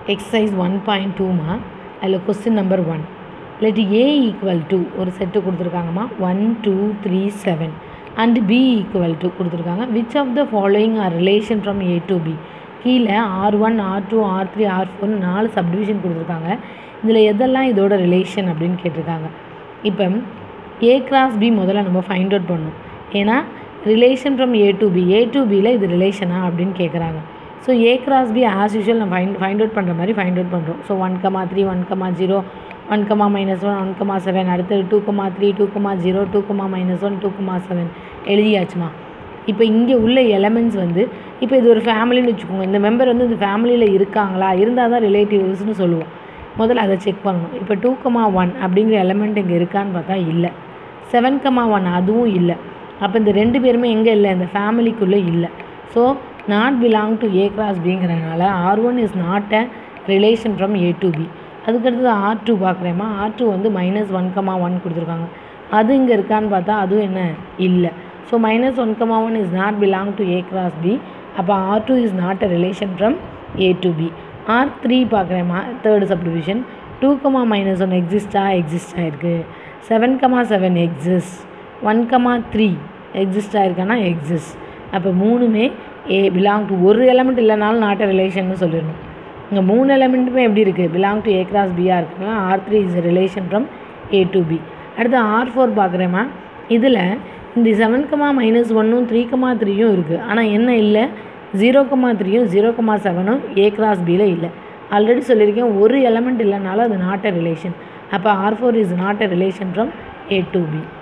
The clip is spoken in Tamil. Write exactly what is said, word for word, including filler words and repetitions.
exercise one point two மா அதில் question number one let A equal to ஒரு செட்டு கொடுத்துருக்காங்கம்மா one two three seven and B equal to கொடுத்துருக்காங்க which of the following are relation from A to B கீழே R one R two R three R four நாலு சப்டிவிஷன் கொடுத்துருக்காங்க இதில் எதெல்லாம் இதோட ரிலேஷன் அப்படின்னு கேட்டிருக்காங்க இப்போ A cross B முதல்ல நம்ம ஃபைண்ட் அவுட் பண்ணணும் ஏன்னா relation from A to B A to Bயில் இது ரிலேஷனா அப்படின்னு கேட்குறாங்க so A cross B as usual நம்ம ஃபைண்ட் ஃபைண்ட் அவுட் பண்ணுற மாதிரி ஃபைண்ட் அவுட் பண்ணுறோம் so one comma three one comma zero one comma minus one one comma seven அடுத்தது two comma three two comma zero two comma minus one two comma seven எழுதியாச்சுமா இப்போ இங்கே உள்ள எலமெண்ட்ஸ் வந்து இப்போ இது ஒரு ஃபேமிலின்னு வச்சுக்கோங்க இந்த மெம்பர் வந்து இந்த ஃபேமிலியில் இருக்காங்களா இருந்தால் தான் ரிலேட்டிவ்ஸ்னு சொல்லுவோம் முதல்ல அதை செக் பண்ணணும் இப்போ டூ கமா ஒன் அப்படிங்கிற எலமெண்ட் இங்கே இருக்கான்னு பார்த்தா இல்லை செவன் கமா ஒன் அதுவும் இல்லை அப்போ இந்த ரெண்டு பேருமே எங்கே இல்லை இந்த ஃபேமிலிக்குள்ளே இல்லை so not belong to A cross பிங்கிறதுனால R one is not a relation from A to B அதுக்கடுத்தது ஆர் டூ பார்க்குறேம்மா ஆர் டூ வந்து மைனஸ் ஒன் கமா ஒன் கொடுத்துருக்காங்க அது இங்கே இருக்கான்னு பார்த்தா அதுவும் என்ன இல்லை so minus one comma one is not belong to A cross B அப்போ R two is not a relation from A to B R three பார்க்குறேம்மா third subdivision two comma minus one எக்ஸிஸ்டாக எக்ஸிஸ்ட் ஆகிருக்கு seven comma seven exist one comma three exist ஆகிருக்கானா எக்ஸிஸ்ட் அப்போ மூணுமே ஏ பிலாங் டு ஒரு எலமெண்ட் இல்லைனாலும் நாட் அ ரிலேஷன்னு சொல்லிடணும் இங்கே மூணு எலமெண்ட்டுமே எப்படி இருக்குது பிலாங் டு ஏ கிராஸ் பியாக இருக்குன்னா R three is relation from A to B அடுத்து ஆர் ஃபோர் பார்க்குறேம்மா இதில் இந்த செவன் கமா மைனஸ் ஒன்னும் த்ரீ கமா த்ரீயும் இருக்குது ஆனால் என்ன இல்லை ஜீரோ கமா த்ரீயும் ஜீரோ கமா செவனும் ஏ கிராஸ் பியில் இல்லை ஆல்ரெடி சொல்லியிருக்கேன் ஒரு எலமெண்ட் இல்லைனாலும் அது நாட் அ ரிலேஷன் அப்போ R four is not a relation from A to B